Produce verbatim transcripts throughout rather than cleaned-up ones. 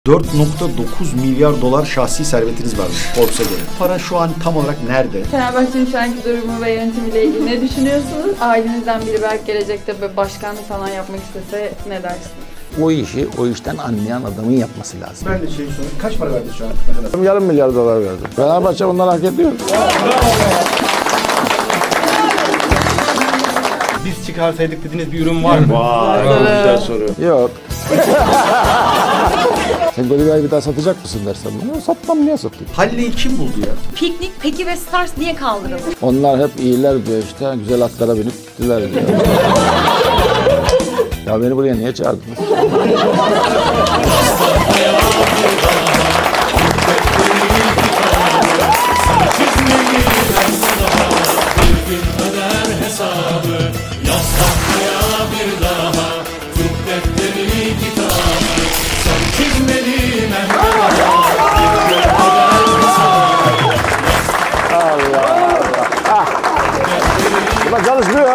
dört nokta dokuz milyar dolar şahsi servetiniz varmış Forbes'a göre. Para şu an tam olarak nerede? Fenerbahçe'nin şu anki durumu ve yönetimiyle ilgili ne düşünüyorsunuz? Ailenizden biri belki gelecekte böyle başkanlık falan yapmak istese ne dersiniz? O işi, o işten anlayan adamın yapması lazım. Ben de şey sorayım. Kaç para verdi şu an? Ne kadar? Yarım milyar dolar verdim. Fenerbahçe bundan hak ediyor. Biz çıkarsaydık dediğiniz bir ürün var mı? Vay, güzel soru. Yok. Sen Goliba'yı bir daha satacak mısın dersen bana, satmam, niye satayım? Halle'yi kim buldu ya? Piknik, Peki ve Stars niye kaldırıldı? Onlar hep iyiler diyor işte, güzel atlara binip gittiler diyor. Ya beni buraya niye çağırdınız? Ulan çalışmıyor.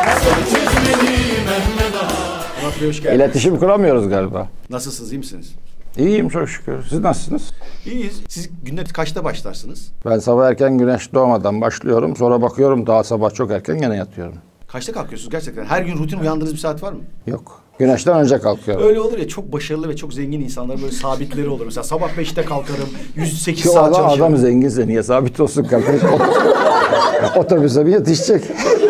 Hoş geldiniz. İletişim kuramıyoruz galiba. Nasılsınız, iyi misiniz? İyiyim çok şükür. Siz nasılsınız? İyiyiz. Siz günde kaçta başlarsınız? Ben sabah erken güneş doğmadan başlıyorum. Sonra bakıyorum daha sabah çok erken gene yatıyorum. Kaçta kalkıyorsunuz gerçekten? Her gün rutin uyandığınız bir saat var mı? Yok. Güneşten önce kalkıyorum. Öyle olur ya, çok başarılı ve çok zengin insanlar böyle sabitleri olur. Mesela sabah beşte kalkarım, yüz sekiz Şu saat adam, çalışırım. adam zenginse niye sabit olsun kardeş? Otobüse bir yetişecek.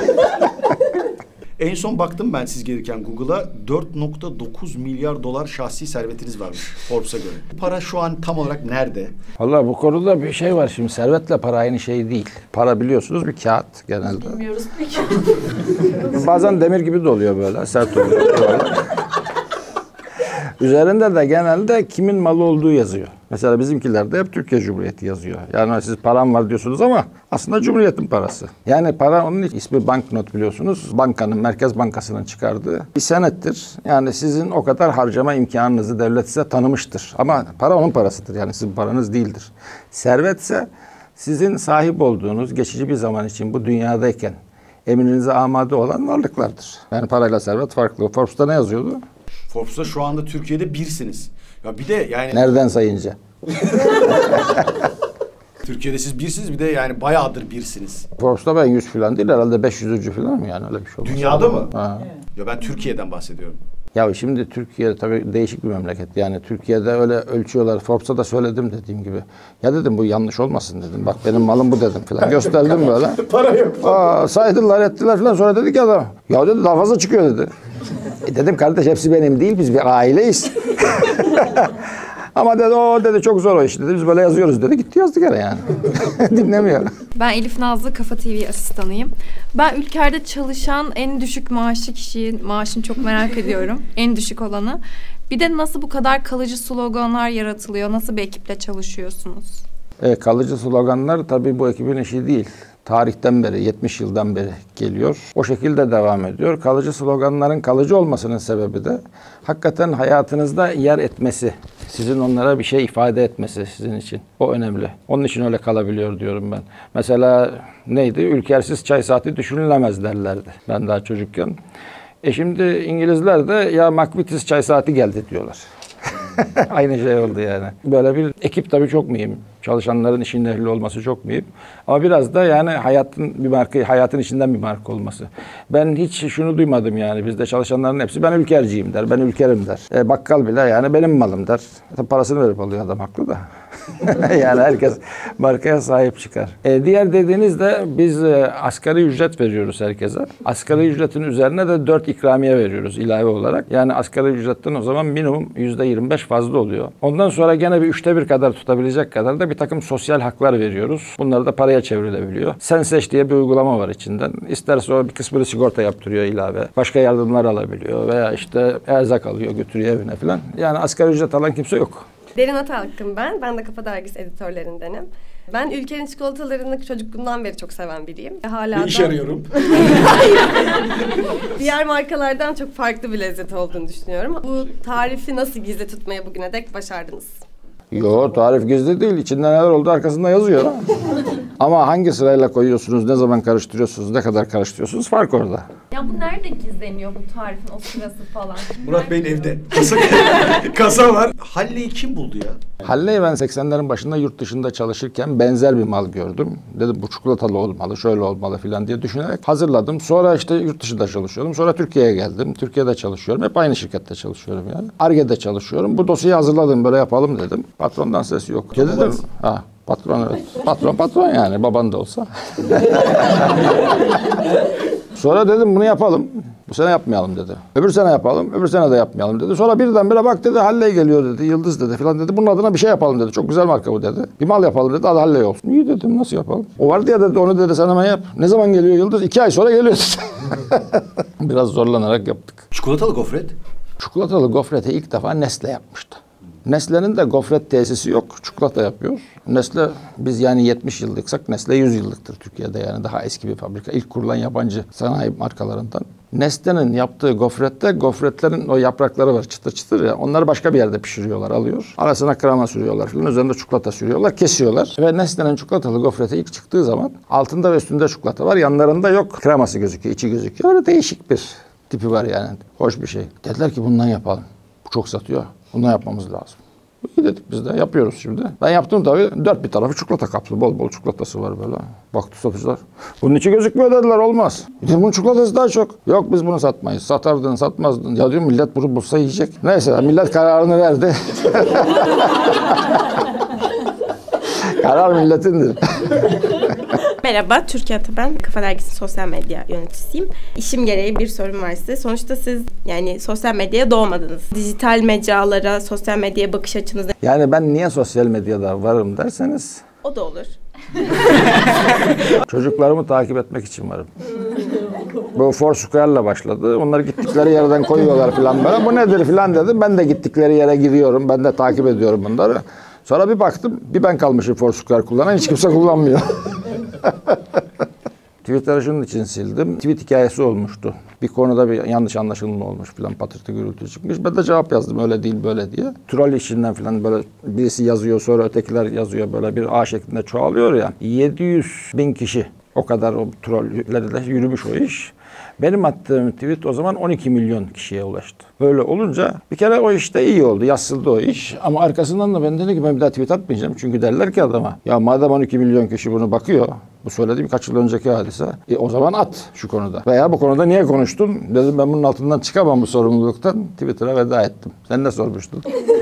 En son baktım ben siz gelirken Google'a, dört nokta dokuz milyar dolar şahsi servetiniz varmış Forbes'a göre. Para şu an tam olarak nerede? Vallahi bu konuda bir şey var şimdi. Servetle para aynı şey değil. Para biliyorsunuz bir kağıt genelde. Bilmiyoruz peki. Bazen demir gibi de oluyor böyle, sert oluyor. Böyle. Üzerinde de genelde kimin malı olduğu yazıyor. Mesela bizimkilerde hep Türkiye Cumhuriyeti yazıyor. Yani siz param var diyorsunuz ama aslında Cumhuriyet'in parası. Yani para, onun ismi banknot biliyorsunuz. Bankanın, Merkez Bankası'nın çıkardığı bir senettir. Yani sizin o kadar harcama imkanınızı devlet size tanımıştır. Ama para onun parasıdır, yani sizin paranız değildir. Servetse sizin sahip olduğunuz geçici bir zaman için bu dünyadayken emrinize amade olan varlıklardır. Yani parayla servet farklı. Forbes'ta ne yazıyordu? Forbes'ta şu anda Türkiye'de birsiniz. Ya bir de yani... Nereden sayınca? Türkiye'de siz birsiniz, bir de yani bayağıdır birsiniz. Forbes'ta ben yüz falan değil, herhalde beş yüzüncü falan mı yani, öyle bir şey olmaz. Dünyada mı? Ha. Ya ben Türkiye'den bahsediyorum. Ya şimdi Türkiye tabii değişik bir memleket. Yani Türkiye'de öyle ölçüyorlar. Forbes'ta da söyledim dediğim gibi. Ya dedim bu yanlış olmasın dedim. Bak benim malım bu dedim falan. Gösterdim böyle. Para yok. Aa, saydılar ettiler falan. Sonra dedi ki adam, ya dedi daha fazla çıkıyor dedi. E dedim kardeş hepsi benim değil, biz bir aileyiz. Ama dedi o dedi çok zor o iş dedi. Biz böyle yazıyoruz dedi. Gitti yazdı gene yani. Dinlemiyor. Ben Elif Nazlı, Kafa T V asistanıyım. Ben ülkede çalışan en düşük maaşlı kişinin maaşını çok merak ediyorum. En düşük olanı. Bir de nasıl bu kadar kalıcı sloganlar yaratılıyor? Nasıl bir ekiple çalışıyorsunuz? E, kalıcı sloganlar tabii bu ekibin işi değil. Tarihten beri, yetmiş yıldan beri geliyor. O şekilde devam ediyor. Kalıcı sloganların kalıcı olmasının sebebi de hakikaten hayatınızda yer etmesi. Sizin onlara bir şey ifade etmesi sizin için. O önemli. Onun için öyle kalabiliyor diyorum ben. Mesela neydi? Ülkersiz çay saati düşünülemez derlerdi ben daha çocukken. E şimdi İngilizler de ya McVitie's çay saati geldi diyorlar. Aynı şey oldu yani. Böyle bir ekip tabii çok mühim. Çalışanların işin ehli olması çok mühim. Ama biraz da yani hayatın bir marka, hayatın içinden bir marka olması. Ben hiç şunu duymadım yani. Bizde çalışanların hepsi ben ülkerciyim der, ben ülkerim der. E, bakkal bile yani benim malım der. Tabii parasını verip alıyor adam, haklı da. Yani herkes markaya sahip çıkar. E, diğer dediğiniz de biz e, asgari ücret veriyoruz herkese. Asgari ücretin üzerine de dört ikramiye veriyoruz ilave olarak. Yani asgari ücretten o zaman minimum yüzde yirmi beş fazla oluyor. Ondan sonra gene bir üçte bir kadar tutabilecek kadar da bir takım sosyal haklar veriyoruz. Bunları da paraya çevrilebiliyor. Sen seç diye bir uygulama var içinden. İsterse o bir kısmını sigorta yaptırıyor ilave. Başka yardımlar alabiliyor veya işte erzak alıyor, götürüyor evine falan. Yani asgari ücret alan kimse yok. Derin Atalkın ben. Ben de Kafa Dergisi editörlerindenim. Ben ülkenin çikolatalarını çocukluğumdan beri çok seven biriyim. Hala Bir iş arıyorum. Diğer markalardan çok farklı bir lezzet olduğunu düşünüyorum. Bu tarifi nasıl gizli tutmaya bugüne dek başardınız? Yo, tarif gizli değil. İçinde neler oldu arkasında yazıyor. Ama hangi sırayla koyuyorsunuz, ne zaman karıştırıyorsunuz, ne kadar karıştırıyorsunuz fark orada. Ya bu nerede gizleniyor bu tarifin o sırası falan? Murat Bey'in evde. Kasa, kasa var. Halle'yi kim buldu ya? Halle'yi ben seksenlerin başında yurt dışında çalışırken benzer bir mal gördüm. Dedim bu çikolatalı olmalı, şöyle olmalı falan diye düşünerek hazırladım. Sonra işte yurt dışında çalışıyordum. Sonra Türkiye'ye geldim. Türkiye'de çalışıyorum. Hep aynı şirkette çalışıyorum yani. Ar-Ge'de çalışıyorum. Bu dosyayı hazırladım, böyle yapalım dedim. Patrondan ses yok. Dedim, ha patron evet. Patron patron yani, baban da olsa. Sonra dedim bunu yapalım. Bu sene yapmayalım dedi. Öbür sene yapalım, öbür sene de yapmayalım dedi. Sonra birdenbire bak dedi, Halley geliyor dedi, Yıldız dedi filan dedi. Bunun adına bir şey yapalım dedi. Çok güzel marka bu dedi. Bir mal yapalım dedi, adı Halley olsun. İyi dedim, nasıl yapalım? O vardı ya dedi, onu dedi sen hemen yap. Ne zaman geliyor Yıldız? İki ay sonra geliyor dedi. Biraz zorlanarak yaptık. Çikolatalı gofret. Çikolatalı gofreti ilk defa Nestle yapmıştı. Nestle'nin de gofret tesisi yok. Çikolata yapıyor. Nestle, biz yani yetmiş yıllıksak Nestle yüz yıllıktır Türkiye'de, yani daha eski bir fabrika. İlk kurulan yabancı sanayi markalarından. Nestle'nin yaptığı gofrette, gofretlerin o yaprakları var çıtır çıtır ya, onları başka bir yerde pişiriyorlar, alıyor. Arasına krema sürüyorlar falan, üzerinde çikolata sürüyorlar, kesiyorlar. Ve Nestle'nin çikolatalı gofreti ilk çıktığı zaman altında ve üstünde çikolata var, yanlarında yok. Kreması gözüküyor, içi gözüküyor. Öyle değişik bir tipi var yani. Hoş bir şey. Dediler ki bundan yapalım. Bu çok satıyor. Bundan yapmamız lazım. İyi dedik biz de, yapıyoruz şimdi. Ben yaptım tabii, dört bir tarafı çikolata kaplı, bol bol çikolatası var böyle. Baktı satıcılar, bunun içi gözükmüyor dediler, olmaz. Dedim bunun çikolatası daha çok. Yok biz bunu satmayız, satardın satmazdın. Ya diyorum millet bunu bulsa yiyecek. Neyse millet kararını verdi. Karar milletindir. Merhaba, Türkiye Ataben, Kafa Dergisi sosyal medya yöneticisiyim. İşim gereği bir sorum var size. Sonuçta siz yani sosyal medyaya doğmadınız. Dijital mecralara, sosyal medyaya bakış açınız... Yani ben niye sosyal medyada varım derseniz... O da olur. Çocuklarımı takip etmek için varım. Bu Foursquare'la başladı. Onlar gittikleri yerden koyuyorlar falan böyle. Bu nedir falan dedim. Ben de gittikleri yere giriyorum. Ben de takip ediyorum bunları. Sonra bir baktım, bir ben kalmışım Foursquare kullanan, hiç kimse kullanmıyor. Twitter'ı şunun için sildim. Tweet hikayesi olmuştu. Bir konuda bir yanlış anlaşılma olmuş falan, patırtı gürültü çıkmış. Ben de cevap yazdım, öyle değil böyle diye. Troll işinden falan böyle birisi yazıyor, sonra ötekiler yazıyor, böyle bir ağ şeklinde çoğalıyor ya. yedi yüz bin kişi, o kadar o trollerle yürümüş o iş. Benim attığım tweet o zaman on iki milyon kişiye ulaştı. Böyle olunca bir kere o işte iyi oldu. Yazıldı o iş. Ama arkasından da ben dedim ki ben bir daha tweet atmayacağım. Çünkü derler ki adama, ya madem on iki milyon kişi bunu bakıyor, bu söylediğim kaç yıl önceki hadise, e, o zaman at şu konuda. Veya bu konuda niye konuştun? Dedim ben bunun altından çıkamam bu sorumluluktan. Twitter'a veda ettim. Sen ne sormuştun?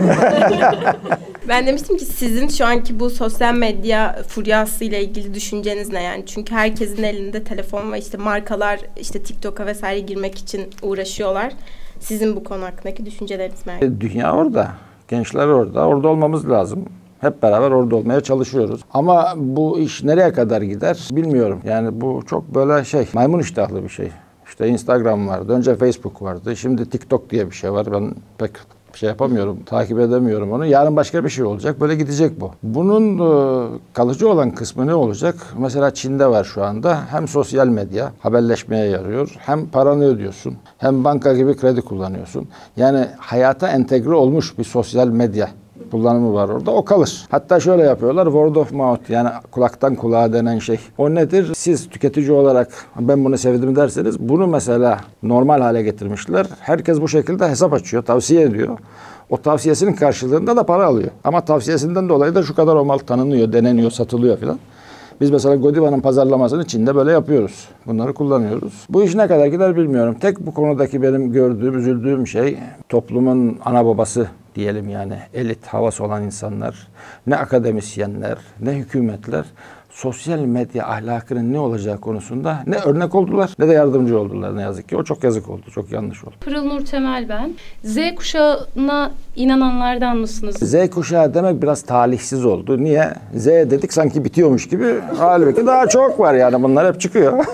Ben demiştim ki sizin şu anki bu sosyal medya furyası ile ilgili düşünceniz ne yani? Çünkü herkesin elinde telefon ve işte markalar işte TikTok'a vesaire girmek için uğraşıyorlar. Sizin bu konu hakkındaki düşünceleriniz merak ediyorum. Dünya orada. Gençler orada. Orada olmamız lazım. Hep beraber orada olmaya çalışıyoruz. Ama bu iş nereye kadar gider bilmiyorum. Yani bu çok böyle şey, maymun iştahlı bir şey. İşte Instagram vardı, önce Facebook vardı, şimdi TikTok diye bir şey var. Ben pek şey yapamıyorum, takip edemiyorum onu. Yarın başka bir şey olacak, böyle gidecek bu. Bunun e, kalıcı olan kısmı ne olacak? Mesela Çin'de var şu anda. Hem sosyal medya haberleşmeye yarıyor, hem paranı ödüyorsun, hem banka gibi kredi kullanıyorsun. Yani hayata entegre olmuş bir sosyal medya kullanımı var orada. O kalır. Hatta şöyle yapıyorlar. Word of mouth, yani kulaktan kulağa denen şey. O nedir? Siz tüketici olarak ben bunu sevdim derseniz bunu mesela normal hale getirmişler. Herkes bu şekilde hesap açıyor, tavsiye ediyor. O tavsiyesinin karşılığında da para alıyor. Ama tavsiyesinden dolayı da şu kadar o mal tanınıyor, deneniyor, satılıyor filan. Biz mesela Godiva'nın pazarlamasını Çin'de böyle yapıyoruz. Bunları kullanıyoruz. Bu iş ne kadar gider bilmiyorum. Tek bu konudaki benim gördüğüm, üzüldüğüm şey toplumun ana babası diyelim, yani elit havası olan insanlar, ne akademisyenler, ne hükümetler sosyal medya ahlakının ne olacağı konusunda ne örnek oldular ne de yardımcı oldular ne yazık ki. O çok yazık oldu, çok yanlış oldu. Pırıl Nur Temel ben. Z kuşağına inananlardan mısınız? Z kuşağı demek biraz talihsiz oldu. Niye? Z dedik sanki bitiyormuş gibi. Halbuki daha çok var yani, bunlar hep çıkıyor.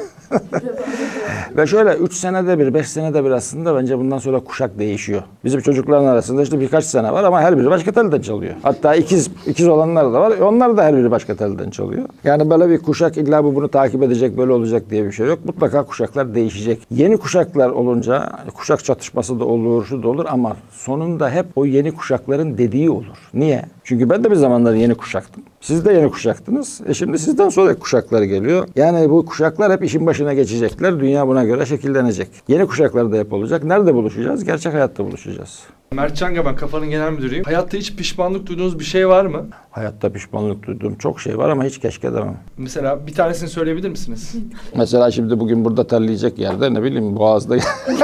Ve şöyle üç senede bir, beş senede bir aslında bence bundan sonra kuşak değişiyor. Bizim çocukların arasında işte birkaç sene var ama her biri başka telden çalıyor. Hatta ikiz ikiz olanlar da var. Onlar da her biri başka telden çalıyor. Yani böyle bir kuşak illa bu bunu takip edecek, böyle olacak diye bir şey yok. Mutlaka kuşaklar değişecek. Yeni kuşaklar olunca kuşak çatışması da olur, şu da olur ama sonunda hep o yeni kuşakların dediği olur. Niye? Çünkü Çünkü ben de bir zamanlar yeni kuşaktım. Siz de yeni kuşaktınız. E şimdi sizden sonraki kuşaklar geliyor. Yani bu kuşaklar hep işin başına geçecekler. Dünya buna göre şekillenecek. Yeni kuşaklar da hep olacak. Nerede buluşacağız? Gerçek hayatta buluşacağız. Mertcan Gaban, Kafa'nın genel müdürüyüm. Hayatta hiç pişmanlık duyduğunuz bir şey var mı? Hayatta pişmanlık duyduğum çok şey var ama hiç keşke demem. Mesela bir tanesini söyleyebilir misiniz? Mesela şimdi bugün burada terleyecek yerde ne bileyim Boğaz'da.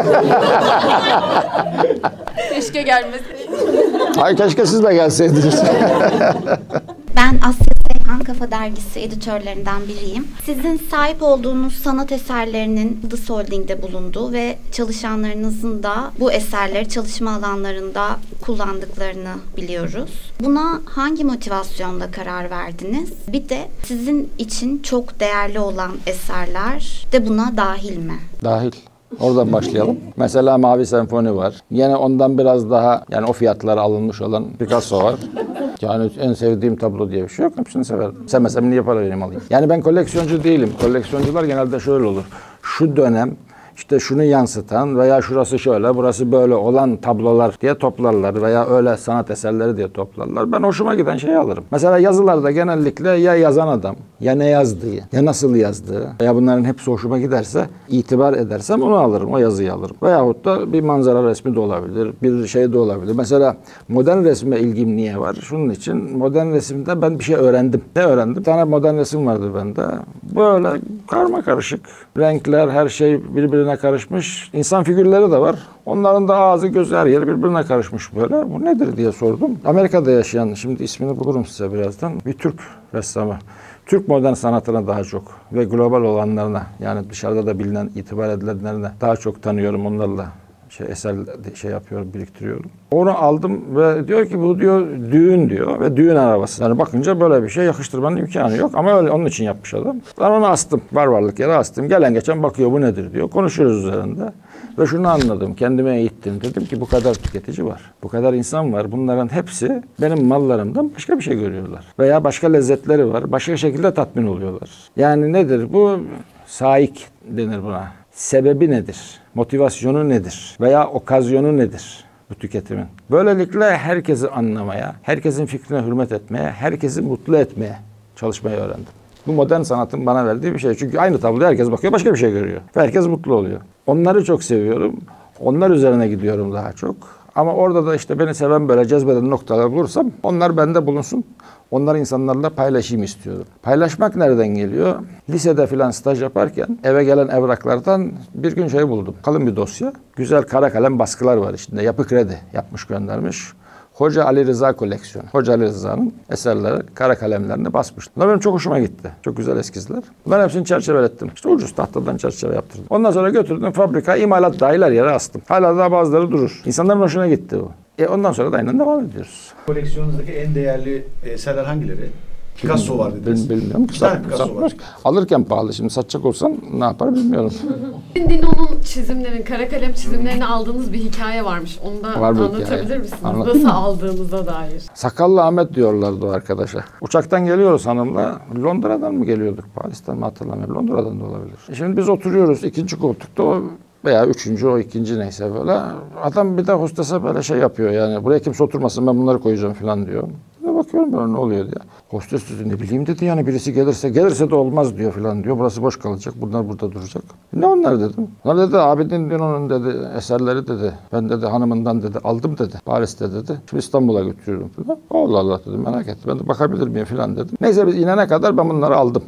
Keşke gelmeseydi. Ay keşke siz de gelseydiniz. Ben Asya Seyhan, Kafa Dergisi editörlerinden biriyim. Sizin sahip olduğunuz sanat eserlerinin Yıldız Holding'de bulunduğu ve çalışanlarınızın da bu eserleri çalışma alanlarında kullandıklarını biliyoruz. Buna hangi motivasyonla karar verdiniz? Bir de sizin için çok değerli olan eserler de buna dahil mi? Dahil. Oradan başlayalım. Mesela Mavi Senfoni var. Yine ondan biraz daha yani o fiyatlara alınmış olan Picasso var. Yani en sevdiğim tablo diye bir şey yok. Hepsini severim. Sevmesem niye para vereyim alayım? Yani ben koleksiyoncu değilim. Koleksiyoncular genelde şöyle olur. Şu dönem işte şunu yansıtan veya şurası şöyle, burası böyle olan tablolar diye toplarlar veya öyle sanat eserleri diye toplarlar. Ben hoşuma giden şeyi alırım. Mesela yazılarda genellikle ya yazan adam, ya ne yazdığı, ya nasıl yazdığı veya bunların hepsi hoşuma giderse, itibar edersem onu alırım, o yazıyı alırım. Veyahut da bir manzara resmi de olabilir, bir şey de olabilir. Mesela modern resme ilgim niye var? Şunun için modern resimde ben bir şey öğrendim. Ne öğrendim? Bir tane modern resim vardı bende. Böyle karma karışık. Renkler, her şey birbirine karışmış. İnsan figürleri de var. Onların da ağzı, gözü, her yeri birbirine karışmış böyle. Bu nedir diye sordum. Amerika'da yaşayan, şimdi ismini bulurum size birazdan, bir Türk ressamı. Türk modern sanatına daha çok ve global olanlarına, yani dışarıda da bilinen, itibar edilenlerine daha çok tanıyorum, onlarla şey eser şey yapıyorum, biriktiriyorum. Onu aldım ve diyor ki bu diyor düğün diyor ve düğün arabası. Yani bakınca böyle bir şey yakıştırmanın imkanı yok ama öyle onun için yapmış adam. Ben onu astım. Var varlık yere astım. Gelen geçen bakıyor bu nedir diyor. Konuşuyoruz üzerinde. Ve şunu anladım. Kendime eğittim. Dedim ki bu kadar tüketici var. Bu kadar insan var. Bunların hepsi benim mallarımdan başka bir şey görüyorlar. Veya başka lezzetleri var. Başka şekilde tatmin oluyorlar. Yani nedir bu? Saik denir buna. Sebebi nedir? Motivasyonu nedir? Veya okazyonu nedir bu tüketimin? Böylelikle herkesi anlamaya, herkesin fikrine hürmet etmeye, herkesi mutlu etmeye çalışmayı öğrendim. Bu modern sanatın bana verdiği bir şey. Çünkü aynı tabloya herkes bakıyor, başka bir şey görüyor. Ve herkes mutlu oluyor. Onları çok seviyorum. Onlar üzerine gidiyorum daha çok. Ama orada da işte beni seven böyle cezbeden noktalar bulursam onlar bende bulunsun. Onları insanlarla paylaşayım istiyorum. Paylaşmak nereden geliyor? Lisede filan staj yaparken eve gelen evraklardan bir gün şey buldum. Kalın bir dosya. Güzel kara kalem baskılar var içinde. Yapı Kredi yapmış, göndermiş. Hoca Ali Rıza koleksiyonu. Hoca Ali Rıza'nın eserleri, kara kalemlerini basmış. Bunlar benim çok hoşuma gitti. Çok güzel eskizler. Bunların hepsini çerçevelettim. İşte ucuz tahtadan çerçeve yaptırdım. Ondan sonra götürdüm fabrika, imalat dahil her yere astım. Hala daha bazıları durur. İnsanların hoşuna gitti bu. E ondan sonra da aynen devam ediyoruz. Koleksiyonunuzdaki en değerli eserler hangileri? Picasso var dediniz. Bil, bilmiyorum. Bir tane Picasso var. Alırken pahalı. Şimdi satacak olsam ne yapar bilmiyorum. Dino'nun çizimlerin, kara kalem çizimlerini aldığınız bir hikaye varmış. Onu da Var anlatabilir hikaye. misiniz? Anlat. Nasıl aldığınıza dair. Sakallı Ahmet diyorlardı o arkadaşa. Uçaktan geliyoruz hanımla. Londra'dan mı geliyorduk? Paris'ten mi hatırlamıyorum. Londra'dan da olabilir. E şimdi biz oturuyoruz ikinci koltukta, o veya üçüncü, o ikinci neyse böyle. Adam bir de hostese böyle şey yapıyor yani. Buraya kimse oturmasın, ben bunları koyacağım falan diyor. Bakıyorum böyle ne oluyor diye. Hostes dedi ne bileyim dedi, yani birisi gelirse gelirse de olmaz diyor falan diyor. Burası boş kalacak. Bunlar burada duracak. Ne onlar dedim. Onlar dedi Abidin Dino'nun dedi eserleri dedi. Ben dedi hanımından dedi aldım dedi. Paris'te dedi. Şimdi İstanbul'a götürüyorum falan. Allah Allah dedim, merak ettim. Ben de bakabilir miyim falan dedim. Neyse biz inene kadar ben bunları aldım.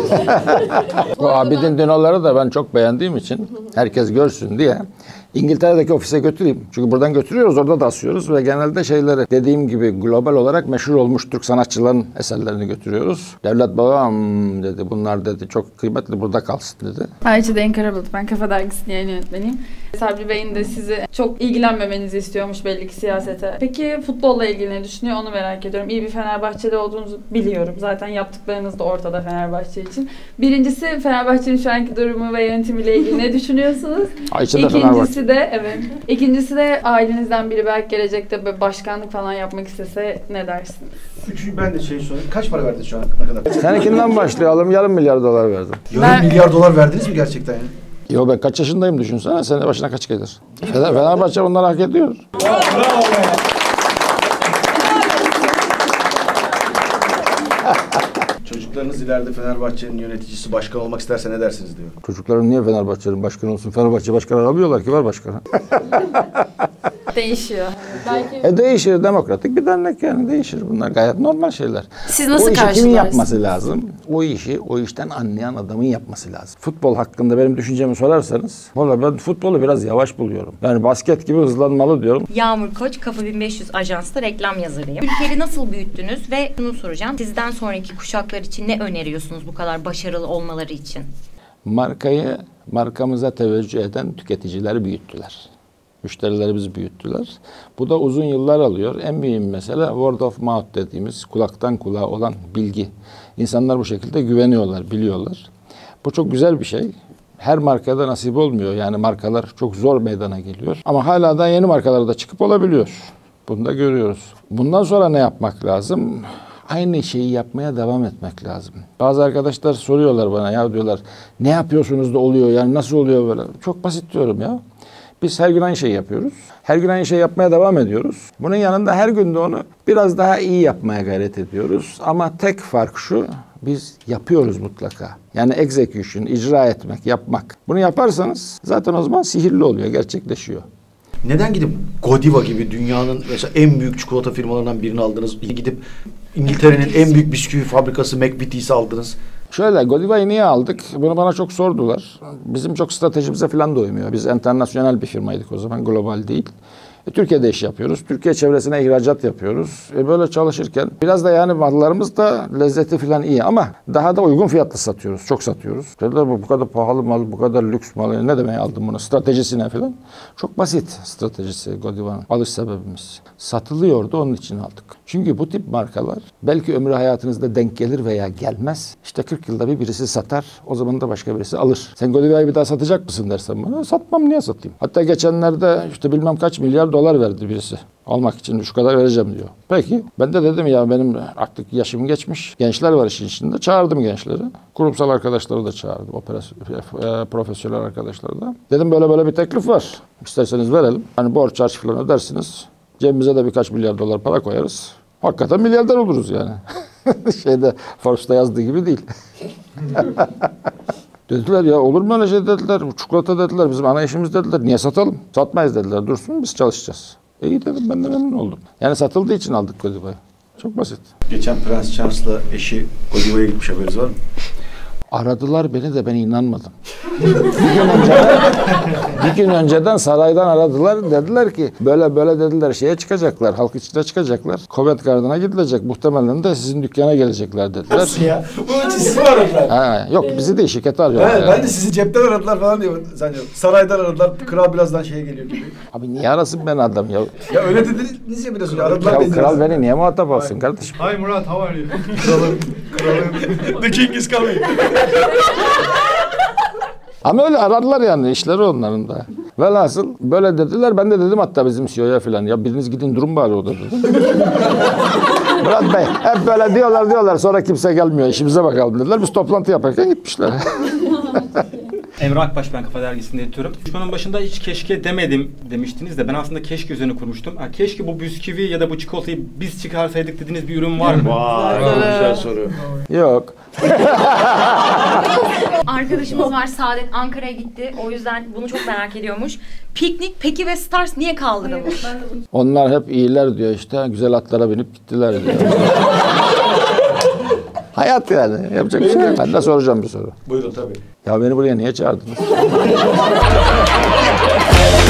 Bu Abidin Dino'ları da ben çok beğendiğim için herkes görsün diye İngiltere'deki ofise götüreyim. Çünkü buradan götürüyoruz, orada da asıyoruz ve genelde şeyleri dediğim gibi global olarak meşhur olmuş Türk sanatçıların eserlerini götürüyoruz. Devlet babam dedi, bunlar dedi çok kıymetli, burada kalsın dedi. Ayça Derin Karabulut, ben Kafa Dergisi'nin yayın yönetmeniyim. Sabri Bey'in de sizi çok ilgilenmemenizi istiyormuş belli ki siyasete. Peki futbolla ilgili ne düşünüyor onu merak ediyorum. İyi bir Fenerbahçeli olduğunuzu biliyorum. Zaten yaptıklarınız da ortada Fenerbahçe için. Birincisi Fenerbahçe'nin şu anki durumu ve yönetimiyle ilgili ne düşünüyorsunuz? Ayça da İkincisi Fenerbahçe. de evet. İkincisi de ailenizden biri belki gelecekte böyle başkanlık falan yapmak istese ne dersiniz? Üçüncü ben de şey sorayım. Kaç para verdiniz şu ana kadar? Seninkinden başlayalım. Yarım milyar dolar verdim. Yarım ben... milyar dolar verdiniz mi gerçekten yani? Yo ben kaç yaşındayım düşünsene. Sene başına kaç gelir? Fener, Fenerbahçe bunları hak ediyor. Çocuklarınız ileride Fenerbahçe'nin yöneticisi, başkan olmak isterse ne dersiniz diyor. Çocukların niye Fenerbahçe'nin başkanı olsun? Fenerbahçe başkanı aramıyorlar ki, var başkanı. Değişiyor. Belki... E değişir, demokratik bir dernek yani, değişir. Bunlar gayet normal şeyler. Siz nasıl o işi karşılarsınız? kimin yapması lazım? O işi o işten anlayan adamın yapması lazım. Futbol hakkında benim düşüncemi sorarsanız, valla ben futbolu biraz yavaş buluyorum. Yani basket gibi hızlanmalı diyorum. Yağmur Koç, Kafa bin beş yüz Ajans'ta reklam yazarıyım. Ülkeri nasıl büyüttünüz ve şunu soracağım. Sizden sonraki kuşaklar için ne öneriyorsunuz bu kadar başarılı olmaları için? Markayı, markamıza teveccüh eden tüketicileri büyüttüler. Müşterilerimizi büyüttüler. Bu da uzun yıllar alıyor. En büyük mesela word of mouth dediğimiz, kulaktan kulağa olan bilgi. İnsanlar bu şekilde güveniyorlar, biliyorlar. Bu çok güzel bir şey. Her markada nasip olmuyor. Yani markalar çok zor meydana geliyor. Ama hala da yeni markalar da çıkıp olabiliyor. Bunu da görüyoruz. Bundan sonra ne yapmak lazım? Aynı şeyi yapmaya devam etmek lazım. Bazı arkadaşlar soruyorlar bana, ya diyorlar ne yapıyorsunuz da oluyor, yani nasıl oluyor böyle? Çok basit diyorum ya. Biz her gün aynı şeyi yapıyoruz. Her gün aynı şeyi yapmaya devam ediyoruz. Bunun yanında her gün de onu biraz daha iyi yapmaya gayret ediyoruz. Ama tek fark şu, biz yapıyoruz mutlaka. Yani execution, icra etmek, yapmak. Bunu yaparsanız zaten o zaman sihirli oluyor, gerçekleşiyor. Neden gidip Godiva gibi dünyanın mesela en büyük çikolata firmalarından birini aldınız? Gidip İngiltere'nin en büyük bisküvi fabrikası McVitie'si aldınız. Şöyle, Godiva'yı niye aldık? Bunu bana çok sordular. Bizim çok stratejimize falan da uymuyor. Biz internasyonel bir firmaydık o zaman, global değil. E, Türkiye'de iş yapıyoruz. Türkiye çevresine ihracat yapıyoruz. E, böyle çalışırken biraz da yani mallarımız da lezzeti falan iyi ama daha da uygun fiyatlı satıyoruz. Çok satıyoruz. Dediler bu, bu kadar pahalı mal, bu kadar lüks mal. Ne demeye aldım bunu? Stratejisine falan. Çok basit stratejisi Godiva'nın. Alış sebebimiz. Satılıyordu, onun için aldık. Çünkü bu tip markalar belki ömrü hayatınızda denk gelir veya gelmez. İşte kırk yılda bir birisi satar. O zaman da başka birisi alır. Sen Godiva'yı bir daha satacak mısın dersen bana. Satmam, niye satayım? Hatta geçenlerde işte bilmem kaç milyar dolar verdi birisi. Almak için şu kadar vereceğim diyor. Peki. Ben de dedim ya benim artık yaşım geçmiş. Gençler var işin içinde. Çağırdım gençleri. Kurumsal arkadaşları da çağırdım. Operasyon, profesyonel arkadaşları da. Dedim böyle böyle bir teklif var. İsterseniz verelim. Hani borç harç falan ödersiniz. Cebimize de birkaç milyar dolar para koyarız. Hakikaten milyarder oluruz yani. Şeyde Forbes'ta yazdığı gibi değil. Dediler ya olur mu öyle şey dediler. Çikolata dediler. Bizim ana işimiz dediler. Niye satalım? Satmayız dediler. Dursun biz çalışacağız. İyi dedim, ben de memnun oldum. Yani satıldığı için aldık Godiva'yı. Çok basit. Geçen Prens Charles'la eşi Godiva'ya gitmiş, haberiniz var mı? Aradılar beni de ben inanmadım. bir, gün önceden, bir gün önceden saraydan aradılar. Dediler ki böyle böyle dediler şeye çıkacaklar. Halk içine çıkacaklar. Covent Garden'a gidilecek. Muhtemelen de sizin dükkana gelecekler dediler. Nasıl ya? Bunun için sizi mi aradılar? Ha, yok bizi değil, şirketi arıyorlar. Evet, yani. ben de sizi cepten aradılar falan diyor. Sanıyorum. Saraydan aradılar. Kral birazdan şeye geliyor gibi. Abi niye arasın ben adam ya? Ya öyle dediniz ya biraz önce. Aradılar Ya, dediniz. kral beni niye muhatap alsın kardeşim? Hi Murat, how are you? Kralım. Kralım. The king is coming. Ama öyle aradılar yani, işleri onların da. Velhasıl böyle dediler, ben de dedim hatta bizim C E O'ya falan, ya biriniz gidin durun bari o da dedim. Murat Bey hep böyle diyorlar diyorlar sonra kimse gelmiyor, işimize bakalım dediler. Biz toplantı yaparken gitmişler. Emre Akbaş, ben Kafa Dergisi'nde editörüm. Konuşmanın başında hiç keşke demedim demiştiniz de ben aslında keşke üzerine kurmuştum. Ha, keşke bu bisküvi ya da bu çikolatayı biz çıkarsaydık dediğiniz bir ürün var mı? Vay, güzel soru. Yok. Arkadaşımız var, Saadet, Ankara'ya gitti. O yüzden bunu çok merak ediyormuş. Piknik, Peki ve Stars niye kaldırılmış? Onlar hep iyiler diyor işte, güzel atlara binip gittiler diyor. Hayat yani, yapacak bir şey yok. Ben de soracağım bir soru. Buyurun tabii. Ya beni buraya niye çağırdınız?